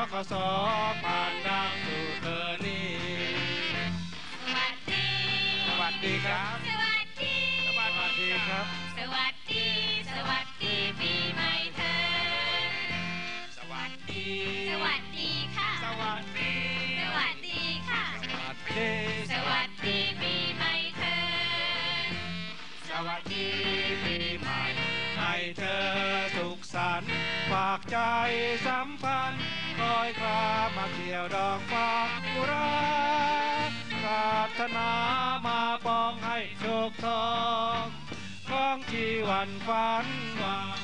กสผ่านดังสู่เธอนี่สวัสดีสวัสดีครับสวัสดีสวัสดีครับสวัสดีสวัสดีปีใหม่เธอสวัสดีสวัสดีค่ะสวัสดีสวัสดีค่ะสวัสดีสวัสดีปีใหม่เธอสวัสดีปีใหม่ให้เธอสุขสันต์ฝากใจสัมพันธ์คอยคลามาเกี่ยวดอกฟ้ากุราปรารถนามาปองให้โชคทองของชีวันฝันหวาน